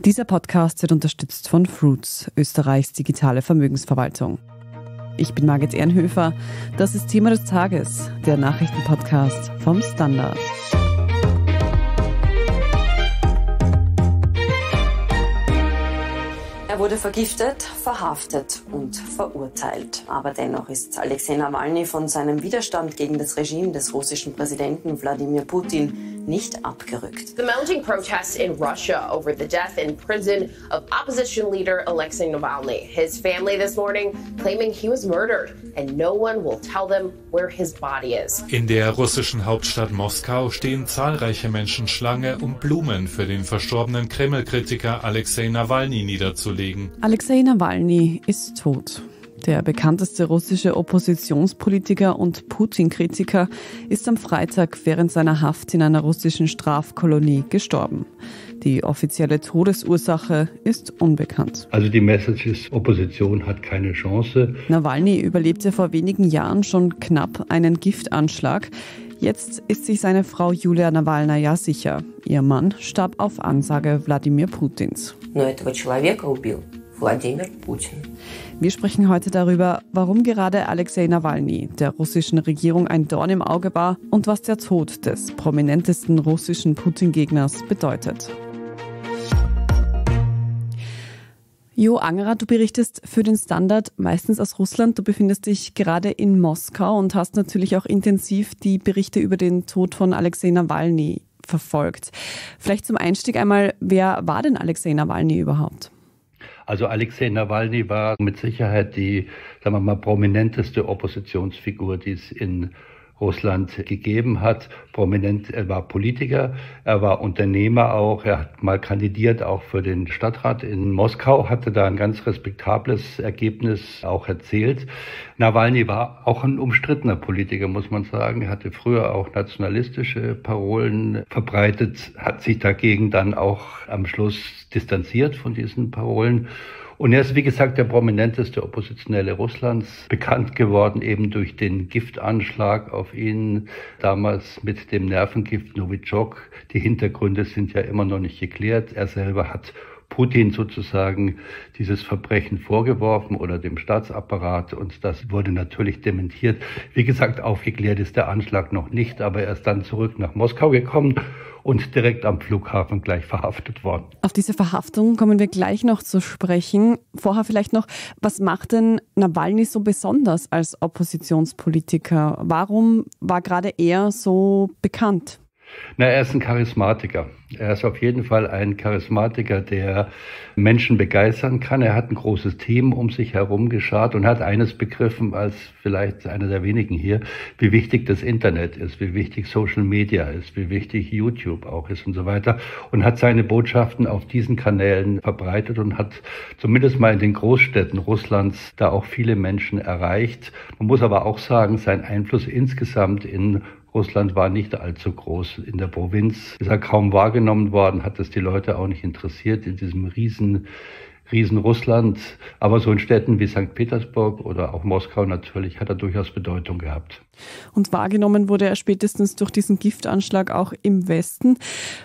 Dieser Podcast wird unterstützt von Fruits, Österreichs digitale Vermögensverwaltung. Ich bin Margit Ehrenhöfer. Das ist Thema des Tages, der Nachrichtenpodcast vom Standard. Er wurde vergiftet, verhaftet und verurteilt. Aber dennoch ist Alexei Nawalny von seinem Widerstand gegen das Regime des russischen Präsidenten Wladimir Putin nicht abgerückt. The mounting protests in Russia over the death in prison of opposition leader Alexei Navalny. His family this morning claiming he was murdered and no one will tell them where his body is. In der russischen Hauptstadt Moskau stehen zahlreiche Menschen Schlange, um Blumen für den verstorbenen Kreml-Kritiker Alexei Nawalny niederzulegen. Alexei Nawalny ist tot. Der bekannteste russische Oppositionspolitiker und Putin-Kritiker ist am Freitag während seiner Haft in einer russischen Strafkolonie gestorben. Die offizielle Todesursache ist unbekannt. Also die Message ist, Opposition hat keine Chance. Nawalny überlebte vor wenigen Jahren schon knapp einen Giftanschlag. Jetzt ist sich seine Frau Julia Nawalnaja sicher. Ihr Mann starb auf Ansage Wladimir Putins. Nur этого человека убил Wladimir Putin. Wir sprechen heute darüber, warum gerade Alexei Nawalny der russischen Regierung ein Dorn im Auge war und was der Tod des prominentesten russischen Putin-Gegners bedeutet. Jo Angerer, du berichtest für den Standard meistens aus Russland. Du befindest dich gerade in Moskau und hast natürlich auch intensiv die Berichte über den Tod von Alexei Nawalny verfolgt. Vielleicht zum Einstieg einmal, wer war denn Alexei Nawalny überhaupt? Also Alexei Nawalny war mit Sicherheit die, sagen wir mal, prominenteste Oppositionsfigur, die es in Russland gegeben hat. Prominent, er war Politiker, er war Unternehmer auch, er hat mal kandidiert auch für den Stadtrat in Moskau, hatte da ein ganz respektables Ergebnis auch erzielt. Nawalny war auch ein umstrittener Politiker, muss man sagen. Er hatte früher auch nationalistische Parolen verbreitet, hat sich dagegen dann auch am Schluss distanziert von diesen Parolen. Und er ist, wie gesagt, der prominenteste Oppositionelle Russlands, bekannt geworden eben durch den Giftanschlag auf ihn, damals mit dem Nervengift Novichok. Die Hintergründe sind ja immer noch nicht geklärt. Er selber hat Putin sozusagen dieses Verbrechen vorgeworfen oder dem Staatsapparat und das wurde natürlich dementiert. Wie gesagt, aufgeklärt ist der Anschlag noch nicht, aber er ist dann zurück nach Moskau gekommen und direkt am Flughafen gleich verhaftet worden. Auf diese Verhaftung kommen wir gleich noch zu sprechen. Vorher vielleicht noch, was macht denn Nawalny so besonders als Oppositionspolitiker? Warum war gerade er so bekannt? Na, er ist ein Charismatiker. Er ist auf jeden Fall ein Charismatiker, der Menschen begeistern kann. Er hat ein großes Team um sich herum geschart und hat eines begriffen als vielleicht einer der wenigen hier, wie wichtig das Internet ist, wie wichtig Social Media ist, wie wichtig YouTube auch ist und so weiter. Und hat seine Botschaften auf diesen Kanälen verbreitet und hat zumindest mal in den Großstädten Russlands da auch viele Menschen erreicht. Man muss aber auch sagen, sein Einfluss insgesamt in Russland war nicht allzu groß. In der Provinz ist er kaum wahrgenommen worden, hat es die Leute auch nicht interessiert in diesem riesen Russland. Aber so in Städten wie St. Petersburg oder auch Moskau natürlich hat er durchaus Bedeutung gehabt. Und wahrgenommen wurde er spätestens durch diesen Giftanschlag auch im Westen.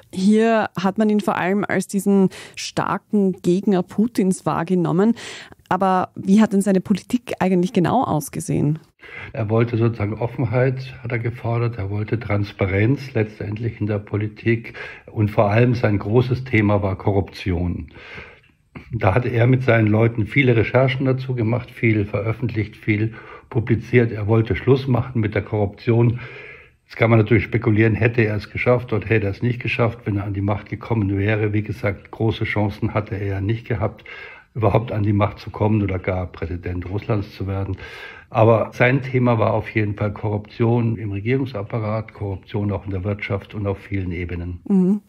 Hier hat man ihn vor allem als diesen starken Gegner Putins wahrgenommen. Aber wie hat denn seine Politik eigentlich genau ausgesehen? Er wollte sozusagen Offenheit, hat er gefordert. Er wollte Transparenz letztendlich in der Politik. Und vor allem sein großes Thema war Korruption. Da hatte er mit seinen Leuten viele Recherchen dazu gemacht, viel veröffentlicht, viel publiziert. Er wollte Schluss machen mit der Korruption. Jetzt kann man natürlich spekulieren, hätte er es geschafft oder hätte er es nicht geschafft, wenn er an die Macht gekommen wäre. Wie gesagt, große Chancen hatte er ja nicht gehabt, überhaupt an die Macht zu kommen oder gar Präsident Russlands zu werden. Aber sein Thema war auf jeden Fall Korruption im Regierungsapparat, Korruption auch in der Wirtschaft und auf vielen Ebenen. Mhm.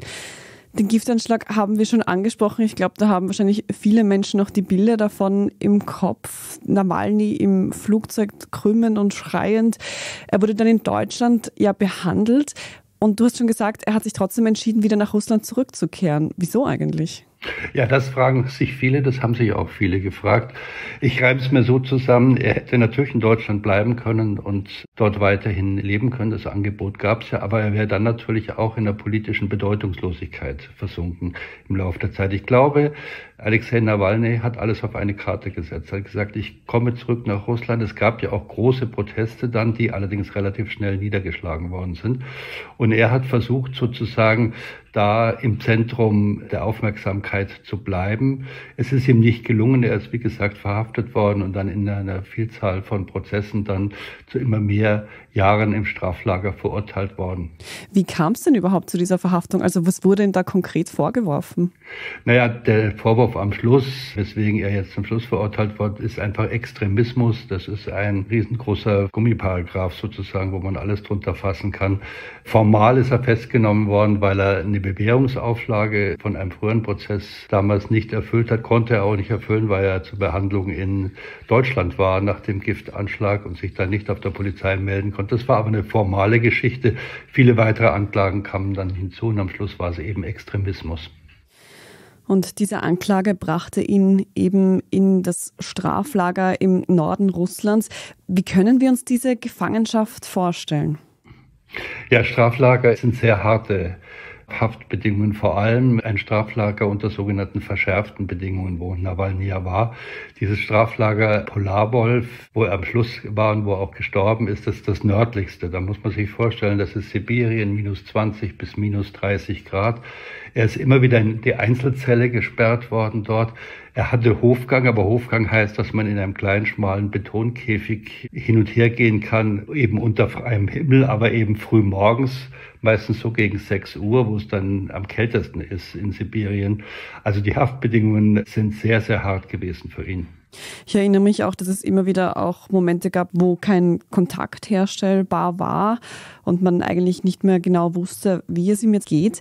Den Giftanschlag haben wir schon angesprochen. Ich glaube, da haben wahrscheinlich viele Menschen noch die Bilder davon im Kopf. Nawalny im Flugzeug krümmend und schreiend. Er wurde dann in Deutschland ja behandelt. Und du hast schon gesagt, er hat sich trotzdem entschieden, wieder nach Russland zurückzukehren. Wieso eigentlich? Ja, das fragen sich viele, das haben sich auch viele gefragt. Ich reibe es mir so zusammen, er hätte natürlich in Deutschland bleiben können und dort weiterhin leben können. Das Angebot gab es ja, aber er wäre dann natürlich auch in der politischen Bedeutungslosigkeit versunken im Laufe der Zeit. Ich glaube, Alexei Nawalny hat alles auf eine Karte gesetzt. Er hat gesagt, ich komme zurück nach Russland. Es gab ja auch große Proteste dann, die allerdings relativ schnell niedergeschlagen worden sind. Und er hat versucht, sozusagen da im Zentrum der Aufmerksamkeit zu bleiben. Es ist ihm nicht gelungen. Er ist, wie gesagt, verhaftet worden und dann in einer Vielzahl von Prozessen dann zu immer mehr Jahren im Straflager verurteilt worden. Wie kam es denn überhaupt zu dieser Verhaftung? Also was wurde ihm da konkret vorgeworfen? Naja, der Vorwurf am Schluss, weswegen er jetzt zum Schluss verurteilt wird, ist einfach Extremismus. Das ist ein riesengroßer Gummiparagraph sozusagen, wo man alles drunter fassen kann. Formal ist er festgenommen worden, weil er eine Bewährungsauflage von einem früheren Prozess damals nicht erfüllt hat, konnte er auch nicht erfüllen, weil er zur Behandlung in Deutschland war nach dem Giftanschlag und sich dann nicht auf der Polizei melden konnte. Das war aber eine formale Geschichte. Viele weitere Anklagen kamen dann hinzu und am Schluss war es eben Extremismus. Und diese Anklage brachte ihn eben in das Straflager im Norden Russlands. Wie können wir uns diese Gefangenschaft vorstellen? Ja, Straflager sind sehr harte Haftbedingungen, vor allem ein Straflager unter sogenannten verschärften Bedingungen, wo Nawalny ja war. Dieses Straflager Polarwolf, wo er am Schluss war und wo er auch gestorben ist, das ist das nördlichste. Da muss man sich vorstellen, das ist Sibirien, minus 20 bis minus 30 Grad. Er ist immer wieder in die Einzelzelle gesperrt worden dort. Er hatte Hofgang, aber Hofgang heißt, dass man in einem kleinen, schmalen Betonkäfig hin und her gehen kann, eben unter freiem Himmel, aber eben früh morgens, meistens so gegen 6 Uhr, wo es dann am kältesten ist in Sibirien. Also die Haftbedingungen sind sehr, sehr hart gewesen für ihn. Ich erinnere mich auch, dass es immer wieder auch Momente gab, wo kein Kontakt herstellbar war und man eigentlich nicht mehr genau wusste, wie es ihm jetzt geht.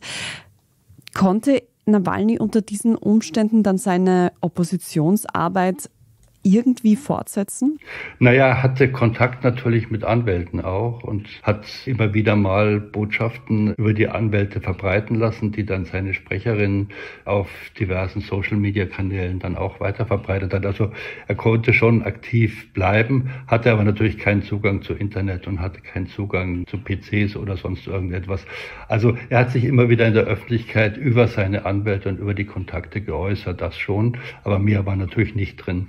Konnte Nawalny unter diesen Umständen dann seine Oppositionsarbeit irgendwie fortsetzen? Naja, er hatte Kontakt natürlich mit Anwälten auch und hat immer wieder mal Botschaften über die Anwälte verbreiten lassen, die dann seine Sprecherin auf diversen Social-Media-Kanälen dann auch weiter verbreitet hat. Also er konnte schon aktiv bleiben, hatte aber natürlich keinen Zugang zu Internet und hatte keinen Zugang zu PCs oder sonst irgendetwas. Also er hat sich immer wieder in der Öffentlichkeit über seine Anwälte und über die Kontakte geäußert, das schon, aber mehr war natürlich nicht drin.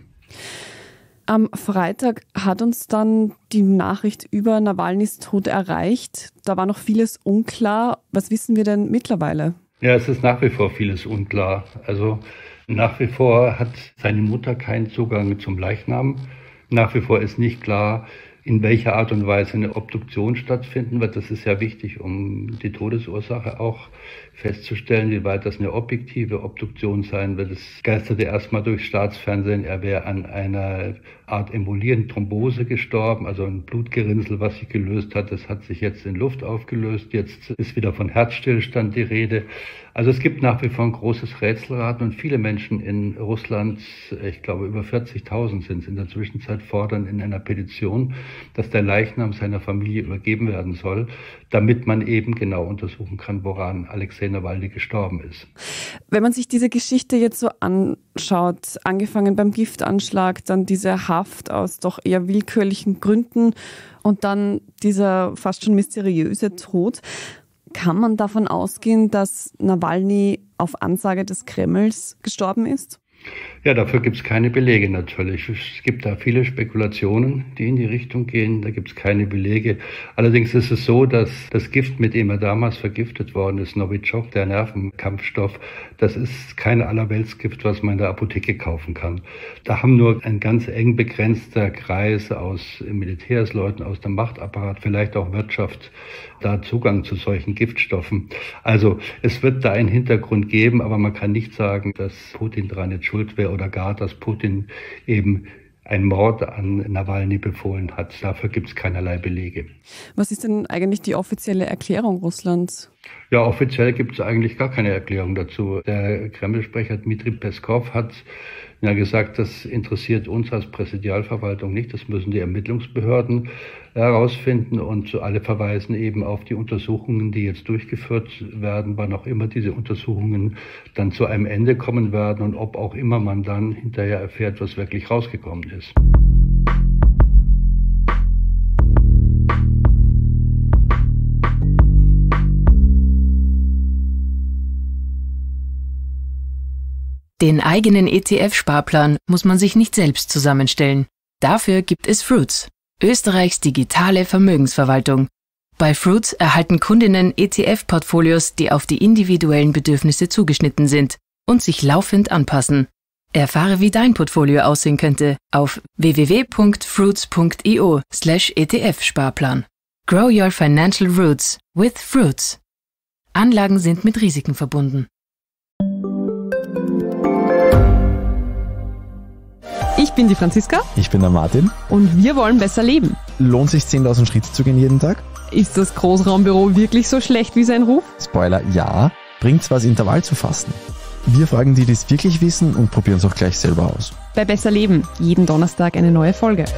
Am Freitag hat uns dann die Nachricht über Nawalnys Tod erreicht. Da war noch vieles unklar. Was wissen wir denn mittlerweile? Ja, es ist nach wie vor vieles unklar. Also nach wie vor hat seine Mutter keinen Zugang zum Leichnam. Nach wie vor ist nicht klar, in welcher Art und Weise eine Obduktion stattfinden wird. Das ist ja wichtig, um die Todesursache auch festzustellen, wie weit das eine objektive Obduktion sein wird. Es geisterte erstmal durchs Staatsfernsehen, er wäre an einer Art embolierenden Thrombose gestorben, also ein Blutgerinnsel, was sich gelöst hat. Das hat sich jetzt in Luft aufgelöst. Jetzt ist wieder von Herzstillstand die Rede. Also es gibt nach wie vor ein großes Rätselraten und viele Menschen in Russland, ich glaube über 40.000 sind es in der Zwischenzeit, fordern in einer Petition, dass der Leichnam seiner Familie übergeben werden soll, damit man eben genau untersuchen kann, woran Alexei Nawalny gestorben ist. Wenn man sich diese Geschichte jetzt so anschaut, angefangen beim Giftanschlag, dann diese Haft aus doch eher willkürlichen Gründen und dann dieser fast schon mysteriöse Tod, kann man davon ausgehen, dass Nawalny auf Ansage des Kremls gestorben ist? Ja, dafür gibt es keine Belege natürlich. Es gibt da viele Spekulationen, die in die Richtung gehen. Da gibt es keine Belege. Allerdings ist es so, dass das Gift, mit dem er damals vergiftet worden ist, Novichok, der Nervenkampfstoff, das ist kein Allerweltsgift, was man in der Apotheke kaufen kann. Da haben nur ein ganz eng begrenzter Kreis aus Militärsleuten, aus dem Machtapparat, vielleicht auch Wirtschaft, da Zugang zu solchen Giftstoffen. Also es wird da einen Hintergrund geben, aber man kann nicht sagen, dass Putin daran jetzt schuld wäre oder gar, dass Putin eben einen Mord an Nawalny befohlen hat. Dafür gibt es keinerlei Belege. Was ist denn eigentlich die offizielle Erklärung Russlands? Ja, offiziell gibt es eigentlich gar keine Erklärung dazu. Der Kreml-Sprecher Dmitri Peskov hat ja gesagt, das interessiert uns als Präsidialverwaltung nicht, das müssen die Ermittlungsbehörden herausfinden. Und alle verweisen eben auf die Untersuchungen, die jetzt durchgeführt werden, wann auch immer diese Untersuchungen dann zu einem Ende kommen werden und ob auch immer man dann hinterher erfährt, was wirklich rausgekommen ist. Den eigenen ETF-Sparplan muss man sich nicht selbst zusammenstellen. Dafür gibt es Fruits, Österreichs digitale Vermögensverwaltung. Bei Fruits erhalten Kundinnen ETF-Portfolios, die auf die individuellen Bedürfnisse zugeschnitten sind und sich laufend anpassen. Erfahre, wie dein Portfolio aussehen könnte auf www.fruits.io/ETF-Sparplan. Grow your financial roots with Fruits. Anlagen sind mit Risiken verbunden. Ich bin die Franziska. Ich bin der Martin. Und wir wollen besser leben. Lohnt sich 10.000 Schritte zu gehen jeden Tag? Ist das Großraumbüro wirklich so schlecht wie sein Ruf? Spoiler, ja. Bringt's was, Intervall zu fasten? Wir fragen die es wirklich wissen und probieren es auch gleich selber aus. Bei Besser Leben, jeden Donnerstag eine neue Folge.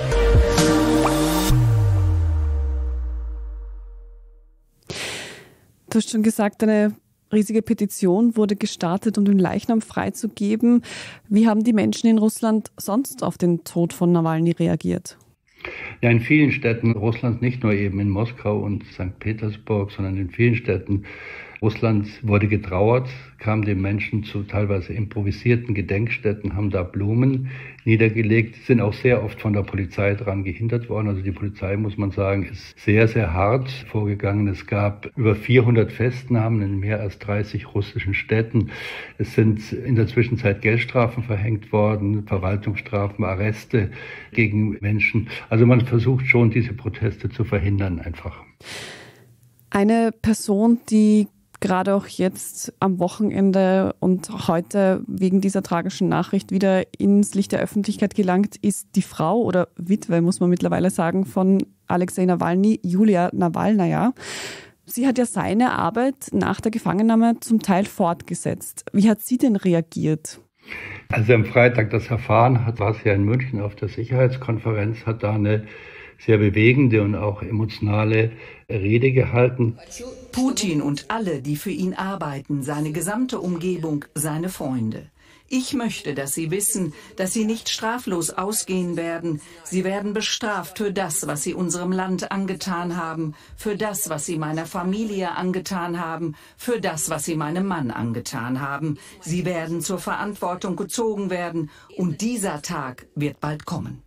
Du hast schon gesagt, eine riesige Petition wurde gestartet, um den Leichnam freizugeben. Wie haben die Menschen in Russland sonst auf den Tod von Nawalny reagiert? Ja, in vielen Städten Russlands, nicht nur eben in Moskau und St. Petersburg, sondern in vielen Städten Russlands wurde getrauert, kamen die Menschen zu teilweise improvisierten Gedenkstätten, haben da Blumen niedergelegt, sind auch sehr oft von der Polizei daran gehindert worden. Also die Polizei, muss man sagen, ist sehr, sehr hart vorgegangen. Es gab über 400 Festnahmen in mehr als 30 russischen Städten. Es sind in der Zwischenzeit Geldstrafen verhängt worden, Verwaltungsstrafen, Arreste gegen Menschen. Also man versucht schon, diese Proteste zu verhindern einfach. Eine Person, die gerade auch jetzt am Wochenende und heute wegen dieser tragischen Nachricht wieder ins Licht der Öffentlichkeit gelangt, ist die Frau oder Witwe, muss man mittlerweile sagen, von Alexei Nawalny, Julia Nawalnaja. Sie hat ja seine Arbeit nach der Gefangennahme zum Teil fortgesetzt. Wie hat sie denn reagiert? Als sie am Freitag das erfahren hat, war sie ja in München auf der Sicherheitskonferenz, hat da eine sehr bewegende und auch emotionale Rede gehalten. Putin und alle, die für ihn arbeiten, seine gesamte Umgebung, seine Freunde. Ich möchte, dass Sie wissen, dass Sie nicht straflos ausgehen werden. Sie werden bestraft für das, was Sie unserem Land angetan haben, für das, was Sie meiner Familie angetan haben, für das, was Sie meinem Mann angetan haben. Sie werden zur Verantwortung gezogen werden und dieser Tag wird bald kommen.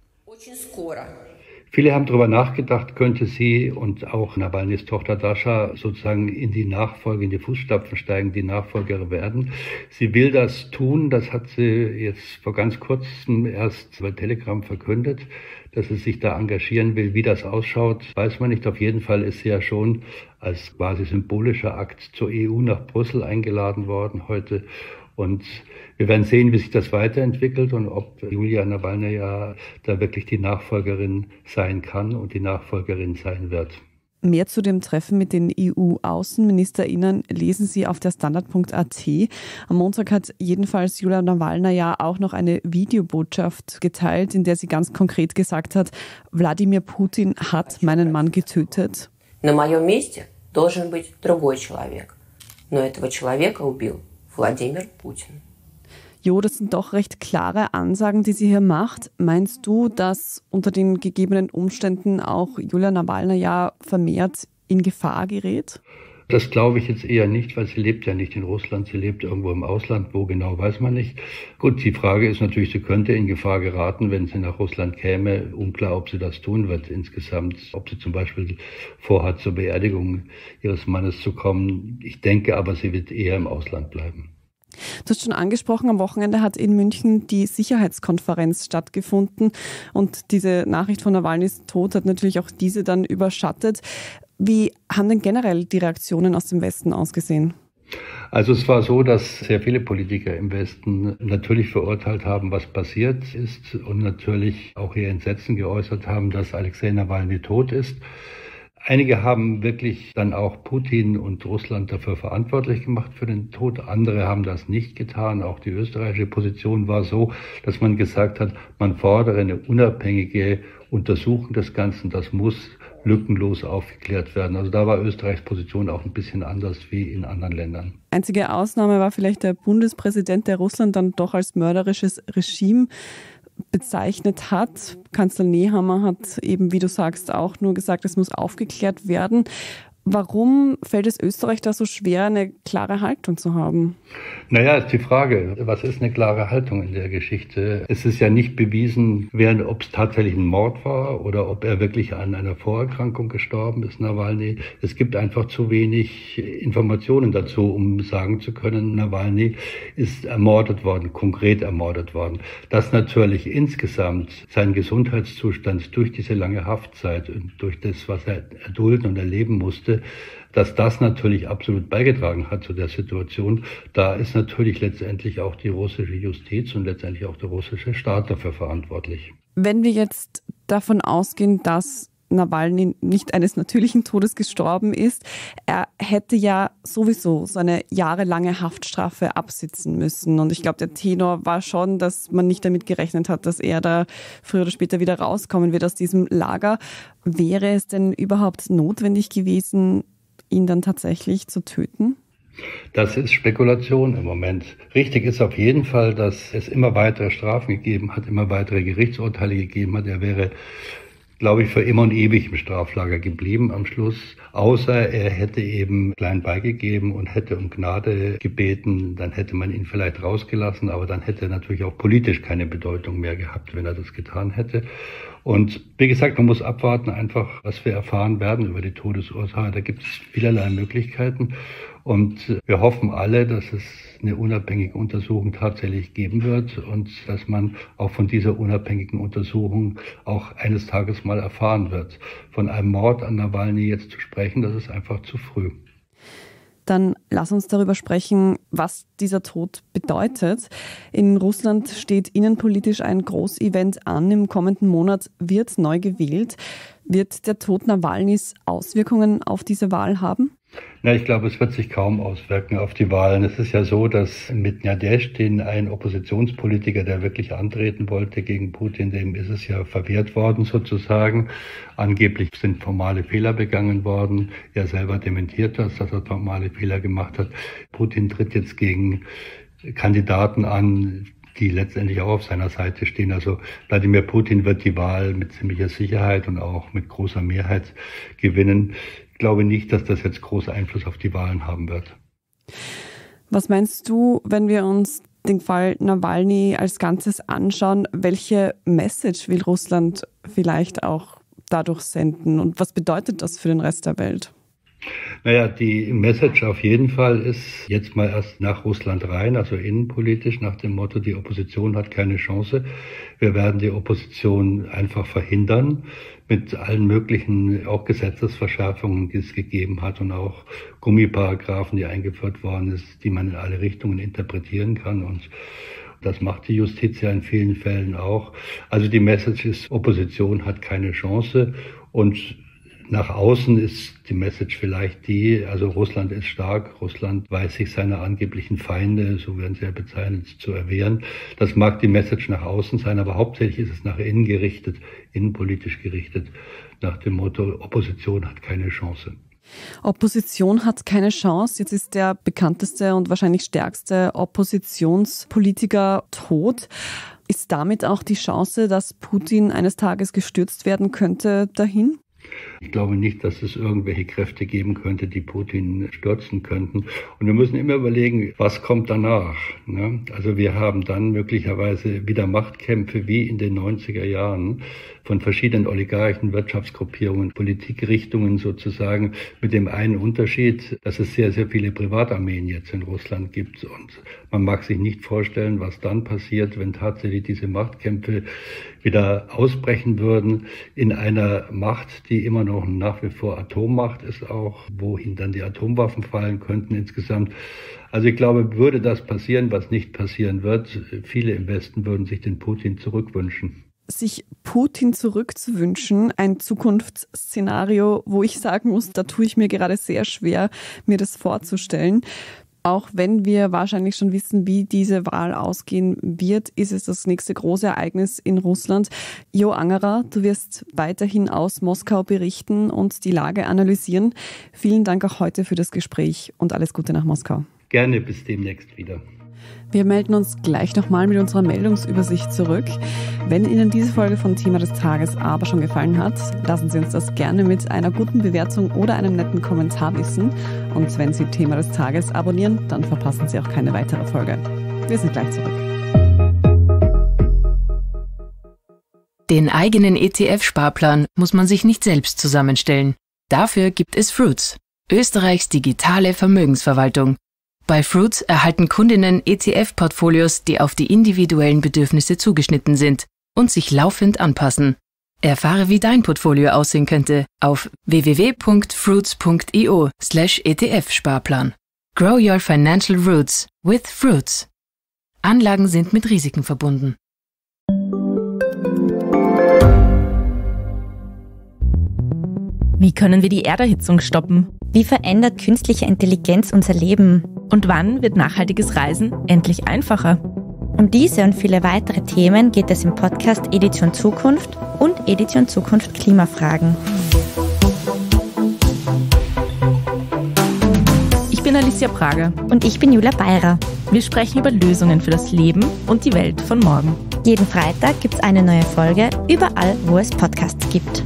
Viele haben darüber nachgedacht, könnte sie und auch Nawalnys Tochter Dasha sozusagen in die Nachfolge, in die Fußstapfen steigen, die Nachfolgerin werden. Sie will das tun, das hat sie jetzt vor ganz kurzem erst über Telegram verkündet, dass sie sich da engagieren will. Wie das ausschaut, weiß man nicht. Auf jeden Fall ist sie ja schon als quasi symbolischer Akt zur EU nach Brüssel eingeladen worden heute. Und wir werden sehen, wie sich das weiterentwickelt und ob Julia Nawalnaja da wirklich die Nachfolgerin sein kann und die Nachfolgerin sein wird. Mehr zu dem Treffen mit den EU-AußenministerInnen lesen Sie auf der Standard.at. Am Montag hat jedenfalls Julia Nawalnaja auch noch eine Videobotschaft geteilt, in der sie ganz konkret gesagt hat, Wladimir Putin hat meinen Mann getötet. На моем месте должен быть другой человек. Но этого человека убил Wladimir Putin. Jo, das sind doch recht klare Ansagen, die sie hier macht. Meinst du, dass unter den gegebenen Umständen auch Julia Nawalnaja vermehrt in Gefahr gerät? Das glaube ich jetzt eher nicht, weil sie lebt ja nicht in Russland, sie lebt irgendwo im Ausland, wo genau, weiß man nicht. Gut, die Frage ist natürlich, sie könnte in Gefahr geraten, wenn sie nach Russland käme. Unklar, ob sie das tun wird insgesamt, ob sie zum Beispiel vorhat, zur Beerdigung ihres Mannes zu kommen. Ich denke aber, sie wird eher im Ausland bleiben. Du hast schon angesprochen, am Wochenende hat in München die Sicherheitskonferenz stattgefunden und diese Nachricht von Nawalnys Tod hat natürlich auch diese dann überschattet. Wie haben denn generell die Reaktionen aus dem Westen ausgesehen? Also es war so, dass sehr viele Politiker im Westen natürlich verurteilt haben, was passiert ist und natürlich auch ihr Entsetzen geäußert haben, dass Alexei Nawalny tot ist. Einige haben wirklich dann auch Putin und Russland dafür verantwortlich gemacht für den Tod. Andere haben das nicht getan. Auch die österreichische Position war so, dass man gesagt hat, man fordere eine unabhängige Untersuchung des Ganzen, das muss lückenlos aufgeklärt werden. Also da war Österreichs Position auch ein bisschen anders wie in anderen Ländern. Einzige Ausnahme war vielleicht der Bundespräsident, der Russland dann doch als mörderisches Regime bezeichnet hat. Kanzler Nehammer hat eben, wie du sagst, auch nur gesagt, es muss aufgeklärt werden. Warum fällt es Österreich da so schwer, eine klare Haltung zu haben? Naja, ist die Frage, was ist eine klare Haltung in der Geschichte? Es ist ja nicht bewiesen, ob es tatsächlich ein Mord war oder ob er wirklich an einer Vorerkrankung gestorben ist, Nawalny. Es gibt einfach zu wenig Informationen dazu, um sagen zu können, Nawalny ist ermordet worden, konkret ermordet worden. Dass natürlich insgesamt sein Gesundheitszustand durch diese lange Haftzeit und durch das, was er erdulden und erleben musste, dass das natürlich absolut beigetragen hat zu der Situation. Da ist natürlich letztendlich auch die russische Justiz und letztendlich auch der russische Staat dafür verantwortlich. Wenn wir jetzt davon ausgehen, dass Nawalny nicht eines natürlichen Todes gestorben ist, er hätte ja sowieso so eine jahrelange Haftstrafe absitzen müssen. Und ich glaube, der Tenor war schon, dass man nicht damit gerechnet hat, dass er da früher oder später wieder rauskommen wird aus diesem Lager. Wäre es denn überhaupt notwendig gewesen, ihn dann tatsächlich zu töten? Das ist Spekulation im Moment. Richtig ist auf jeden Fall, dass es immer weitere Strafen gegeben hat, immer weitere Gerichtsurteile gegeben hat. Er wäre, glaube ich, für immer und ewig im Straflager geblieben am Schluss, außer er hätte eben klein beigegeben und hätte um Gnade gebeten, dann hätte man ihn vielleicht rausgelassen, aber dann hätte er natürlich auch politisch keine Bedeutung mehr gehabt, wenn er das getan hätte. Und wie gesagt, man muss abwarten einfach, was wir erfahren werden über die Todesursache. Da gibt es vielerlei Möglichkeiten und wir hoffen alle, dass es eine unabhängige Untersuchung tatsächlich geben wird und dass man auch von dieser unabhängigen Untersuchung auch eines Tages mal erfahren wird. Von einem Mord an Nawalny jetzt zu sprechen, das ist einfach zu früh. Dann lass uns darüber sprechen, was dieser Tod bedeutet. In Russland steht innenpolitisch ein Großevent an. Im kommenden Monat wird neu gewählt. Wird der Tod Nawalnys Auswirkungen auf diese Wahl haben? Na, ich glaube, es wird sich kaum auswirken auf die Wahlen. Es ist ja so, dass mit Nadeschdin ein Oppositionspolitiker, der wirklich antreten wollte gegen Putin, dem ist es ja verwehrt worden sozusagen. Angeblich sind formale Fehler begangen worden. Er selber dementiert das, dass er formale Fehler gemacht hat. Putin tritt jetzt gegen Kandidaten an, die letztendlich auch auf seiner Seite stehen. Also Wladimir Putin wird die Wahl mit ziemlicher Sicherheit und auch mit großer Mehrheit gewinnen. Ich glaube nicht, dass das jetzt großen Einfluss auf die Wahlen haben wird. Was meinst du, wenn wir uns den Fall Nawalny als Ganzes anschauen? Welche Message will Russland vielleicht auch dadurch senden? Und was bedeutet das für den Rest der Welt? Naja, die Message auf jeden Fall ist jetzt mal erst nach Russland rein, also innenpolitisch nach dem Motto, die Opposition hat keine Chance. Wir werden die Opposition einfach verhindern mit allen möglichen auch Gesetzesverschärfungen, die es gegeben hat und auch Gummiparagraphen, die eingeführt worden ist, die man in alle Richtungen interpretieren kann und das macht die Justiz ja in vielen Fällen auch. Also die Message ist, Opposition hat keine Chance und nach außen ist die Message vielleicht die, also Russland ist stark, Russland weiß sich seiner angeblichen Feinde, so werden sie ja bezeichnet, zu erwehren. Das mag die Message nach außen sein, aber hauptsächlich ist es nach innen gerichtet, innenpolitisch gerichtet, nach dem Motto, Opposition hat keine Chance. Opposition hat keine Chance. Jetzt ist der bekannteste und wahrscheinlich stärkste Oppositionspolitiker tot. Ist damit auch die Chance, dass Putin eines Tages gestürzt werden könnte, dahin? Ich glaube nicht, dass es irgendwelche Kräfte geben könnte, die Putin stürzen könnten. Und wir müssen immer überlegen, was kommt danach, ne? Also wir haben dann möglicherweise wieder Machtkämpfe wie in den 90er Jahren von verschiedenen Oligarchen, Wirtschaftsgruppierungen, Politikrichtungen sozusagen, mit dem einen Unterschied, dass es sehr, sehr viele Privatarmeen jetzt in Russland gibt. Und man mag sich nicht vorstellen, was dann passiert, wenn tatsächlich diese Machtkämpfe wieder ausbrechen würden in einer Macht, die immer noch nach wie vor Atommacht ist auch, wohin dann die Atomwaffen fallen könnten insgesamt. Also ich glaube, würde das passieren, was nicht passieren wird, viele im Westen würden sich den Putin zurückwünschen. Sich Putin zurückzuwünschen, ein Zukunftsszenario, wo ich sagen muss, da tue ich mir gerade sehr schwer, mir das vorzustellen. Auch wenn wir wahrscheinlich schon wissen, wie diese Wahl ausgehen wird, ist es das nächste große Ereignis in Russland. Jo Angerer, du wirst weiterhin aus Moskau berichten und die Lage analysieren. Vielen Dank auch heute für das Gespräch und alles Gute nach Moskau. Gerne, bis demnächst wieder. Wir melden uns gleich nochmal mit unserer Meldungsübersicht zurück. Wenn Ihnen diese Folge von Thema des Tages aber schon gefallen hat, lassen Sie uns das gerne mit einer guten Bewertung oder einem netten Kommentar wissen. Und wenn Sie Thema des Tages abonnieren, dann verpassen Sie auch keine weitere Folge. Wir sind gleich zurück. Den eigenen ETF-Sparplan muss man sich nicht selbst zusammenstellen. Dafür gibt es Fruits, Österreichs digitale Vermögensverwaltung. Bei Fruits erhalten Kundinnen ETF-Portfolios, die auf die individuellen Bedürfnisse zugeschnitten sind und sich laufend anpassen. Erfahre, wie dein Portfolio aussehen könnte auf www.fruits.io/ETF-Sparplan. Grow your financial roots with Fruits. Anlagen sind mit Risiken verbunden. Wie können wir die Erderhitzung stoppen? Wie verändert künstliche Intelligenz unser Leben? Und wann wird nachhaltiges Reisen endlich einfacher? Um diese und viele weitere Themen geht es im Podcast Edition Zukunft und Edition Zukunft Klimafragen. Ich bin Alicia Prager. Und ich bin Julia Beirer. Wir sprechen über Lösungen für das Leben und die Welt von morgen. Jeden Freitag gibt es eine neue Folge, überall, wo es Podcasts gibt.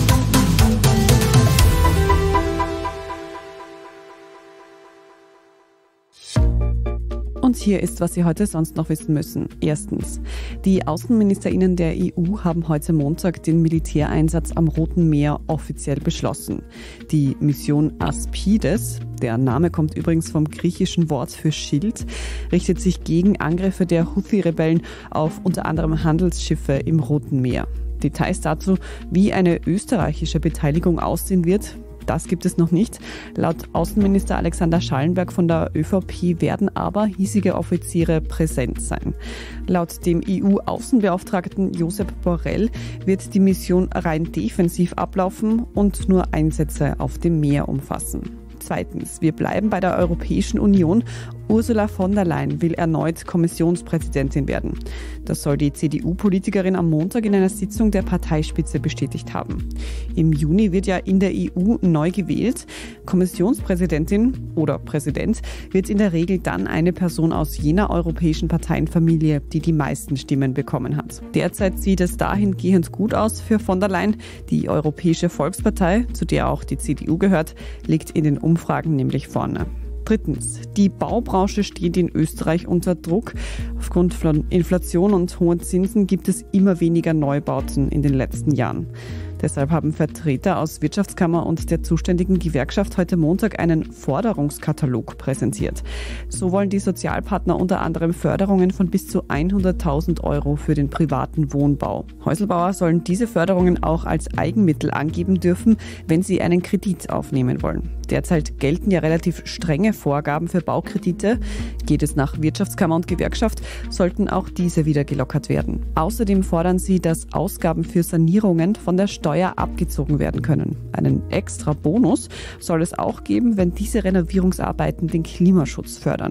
Und hier ist, was Sie heute sonst noch wissen müssen. Erstens, die AußenministerInnen der EU haben heute Montag den Militäreinsatz am Roten Meer offiziell beschlossen. Die Mission Aspides, der Name kommt übrigens vom griechischen Wort für Schild, richtet sich gegen Angriffe der Houthi-Rebellen auf unter anderem Handelsschiffe im Roten Meer. Details dazu, wie eine österreichische Beteiligung aussehen wird, das gibt es noch nicht. Laut Außenminister Alexander Schallenberg von der ÖVP werden aber hiesige Offiziere präsent sein. Laut dem EU-Außenbeauftragten Josep Borrell wird die Mission rein defensiv ablaufen und nur Einsätze auf dem Meer umfassen. Zweitens, wir bleiben bei der Europäischen Union. Ursula von der Leyen will erneut Kommissionspräsidentin werden. Das soll die CDU-Politikerin am Montag in einer Sitzung der Parteispitze bestätigt haben. Im Juni wird ja in der EU neu gewählt. Kommissionspräsidentin oder Präsident wird in der Regel dann eine Person aus jener europäischen Parteienfamilie, die die meisten Stimmen bekommen hat. Derzeit sieht es dahingehend gut aus für von der Leyen. Die Europäische Volkspartei, zu der auch die CDU gehört, liegt in den Umfragen nämlich vorne. Drittens, die Baubranche steht in Österreich unter Druck. Aufgrund von Inflation und hohen Zinsen gibt es immer weniger Neubauten in den letzten Jahren. Deshalb haben Vertreter aus Wirtschaftskammer und der zuständigen Gewerkschaft heute Montag einen Forderungskatalog präsentiert. So wollen die Sozialpartner unter anderem Förderungen von bis zu 100.000 Euro für den privaten Wohnbau. Häuselbauer sollen diese Förderungen auch als Eigenmittel angeben dürfen, wenn sie einen Kredit aufnehmen wollen. Derzeit gelten ja relativ strenge Vorgaben für Baukredite. Geht es nach Wirtschaftskammer und Gewerkschaft, sollten auch diese wieder gelockert werden. Außerdem fordern sie, dass Ausgaben für Sanierungen von der Steuer abgezogen werden können. Einen extra Bonus soll es auch geben, wenn diese Renovierungsarbeiten den Klimaschutz fördern.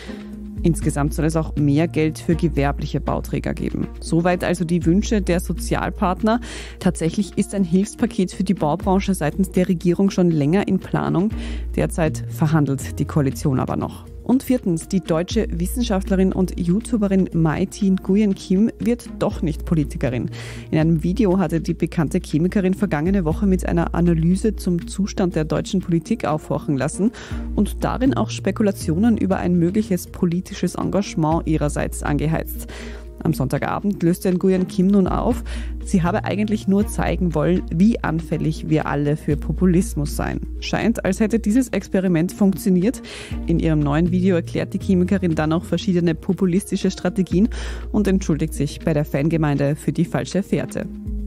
Insgesamt soll es auch mehr Geld für gewerbliche Bauträger geben. Soweit also die Wünsche der Sozialpartner. Tatsächlich ist ein Hilfspaket für die Baubranche seitens der Regierung schon länger in Planung. Derzeit verhandelt die Koalition aber noch. Und viertens, die deutsche Wissenschaftlerin und YouTuberin Mai-Tin Nguyen Kim wird doch nicht Politikerin. In einem Video hatte die bekannte Chemikerin vergangene Woche mit einer Analyse zum Zustand der deutschen Politik aufhorchen lassen und darin auch Spekulationen über ein mögliches politisches Engagement ihrerseits angeheizt. Am Sonntagabend löste Nguyen Kim nun auf, sie habe eigentlich nur zeigen wollen, wie anfällig wir alle für Populismus seien. Scheint, als hätte dieses Experiment funktioniert. In ihrem neuen Video erklärt die Chemikerin dann auch verschiedene populistische Strategien und entschuldigt sich bei der Fangemeinde für die falsche Fährte.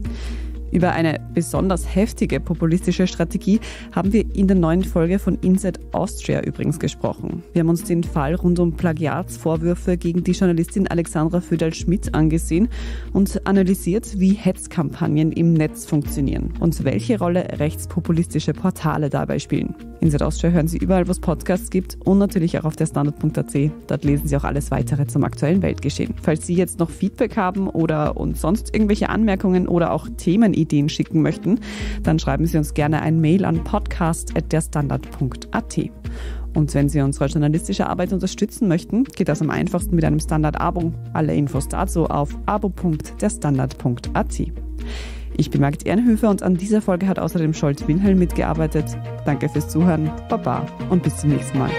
Über eine besonders heftige populistische Strategie haben wir in der neuen Folge von Inside Austria übrigens gesprochen. Wir haben uns den Fall rund um Plagiatsvorwürfe gegen die Journalistin Alexandra Föderl-Schmidt angesehen und analysiert, wie Hetzkampagnen im Netz funktionieren und welche Rolle rechtspopulistische Portale dabei spielen. Inside Austria hören Sie überall, wo es Podcasts gibt und natürlich auch auf der Standard.at. Dort lesen Sie auch alles weitere zum aktuellen Weltgeschehen. Falls Sie jetzt noch Feedback haben oder uns sonst irgendwelche Anmerkungen oder auch Themenideen schicken möchten, dann schreiben Sie uns gerne ein Mail an podcast@derstandard.at. Und wenn Sie unsere journalistische Arbeit unterstützen möchten, geht das am einfachsten mit einem Standard-Abo. Alle Infos dazu auf abo.derstandard.at. Ich bin Margit Ehrenhöfer und an dieser Folge hat außerdem Scholt Wilhelm mitgearbeitet. Danke fürs Zuhören, Baba und bis zum nächsten Mal.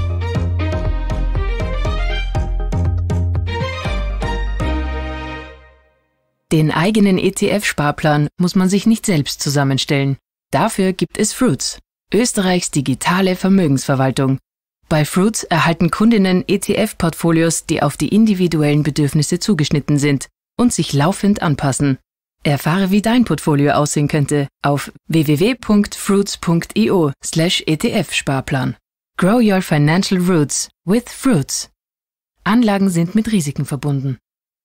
Den eigenen ETF-Sparplan muss man sich nicht selbst zusammenstellen. Dafür gibt es Fruits, Österreichs digitale Vermögensverwaltung. Bei Fruits erhalten Kundinnen ETF-Portfolios, die auf die individuellen Bedürfnisse zugeschnitten sind und sich laufend anpassen. Erfahre, wie dein Portfolio aussehen könnte auf www.fruits.io/ETF-Sparplan. Grow your financial roots with Fruits. Anlagen sind mit Risiken verbunden.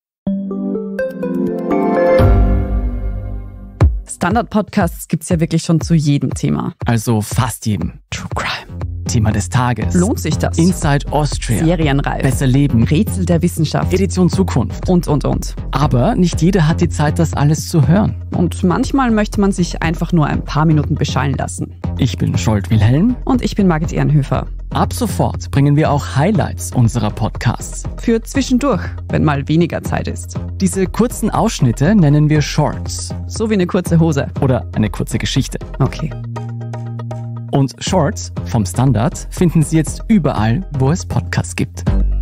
Standard-Podcasts gibt es ja wirklich schon zu jedem Thema. Also fast jedem. True Crime. Thema des Tages. Lohnt sich das? Inside Austria. Serienreif. Besser leben. Rätsel der Wissenschaft. Edition Zukunft. Und. Aber nicht jeder hat die Zeit, das alles zu hören. Und manchmal möchte man sich einfach nur ein paar Minuten beschallen lassen. Ich bin Scholt Wilhelm. Und ich bin Margit Ehrenhöfer. Ab sofort bringen wir auch Highlights unserer Podcasts. Für zwischendurch, wenn mal weniger Zeit ist. Diese kurzen Ausschnitte nennen wir Shorts. So wie eine kurze Hose. Oder eine kurze Geschichte. Okay. Und Shorts vom Standard finden Sie jetzt überall, wo es Podcasts gibt.